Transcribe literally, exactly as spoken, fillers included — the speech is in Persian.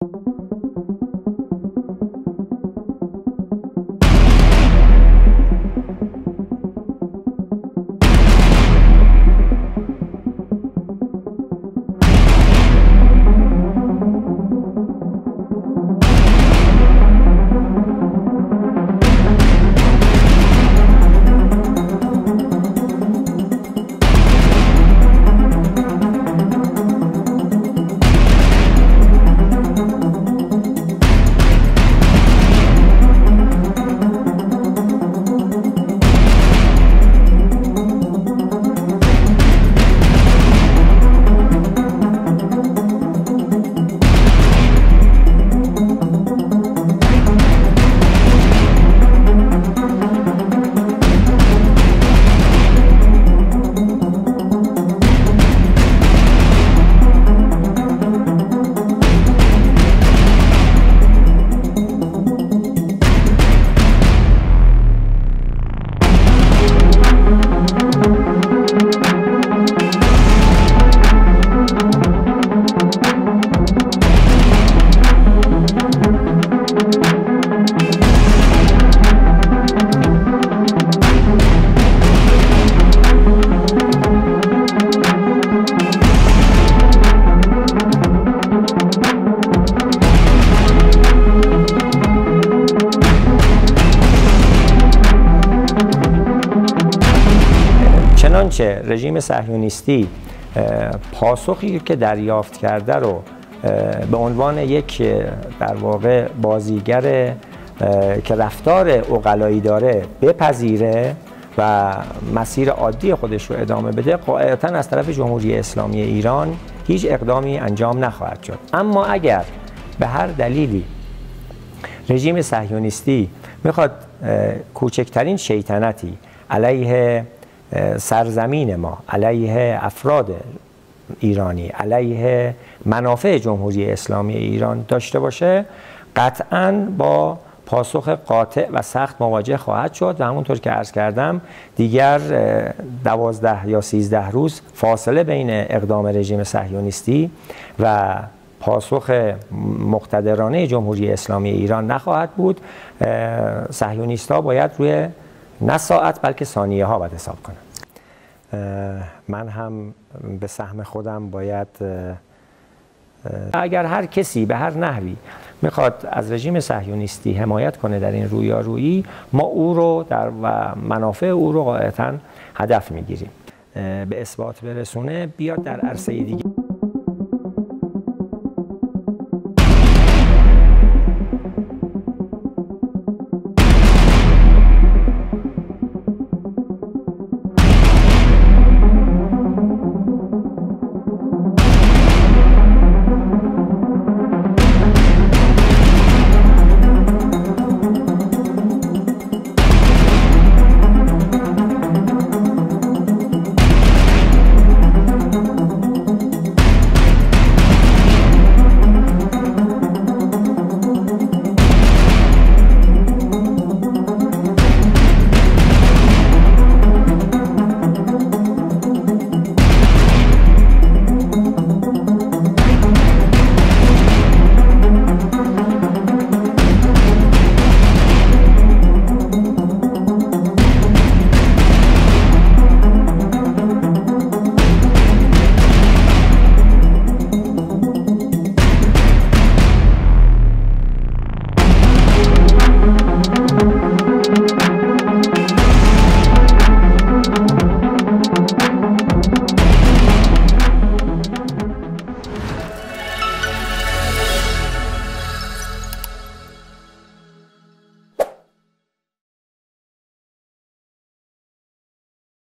چنانچه رژیم صهیونیستی پاسخی که دریافت کرده رو به عنوان یک در واقع بازیگر که رفتار عقلایی داره بپذیره و مسیر عادی خودش رو ادامه بده، قاعدتاً از طرف جمهوری اسلامی ایران هیچ اقدامی انجام نخواهد شد. اما اگر به هر دلیلی رژیم صهیونیستی میخواد کوچکترین شیطنتی علیه سرزمین ما، علیه افراد ایرانی، علیه منافع جمهوری اسلامی ایران داشته باشه، قطعاً با پاسخ قاطع و سخت مواجه خواهد شد و همونطور که عرض کردم دیگر دوازده یا سیزده روز فاصله بین اقدام رژیم صهیونیستی و پاسخ مقتدرانه جمهوری اسلامی ایران نخواهد بود. صهیونیست‌ها باید روی نه ساعت بلکه ثانیه ها باید حساب کنم. من هم به سهم خودم باید، اگر هر کسی به هر نحوی میخواد از رژیم صهیونیستی حمایت کنه در این رویارویی، ما او رو در و منافع او رو قاعدتاً هدف میگیریم. به اثبات برسونه بیاد در عرصه دیگه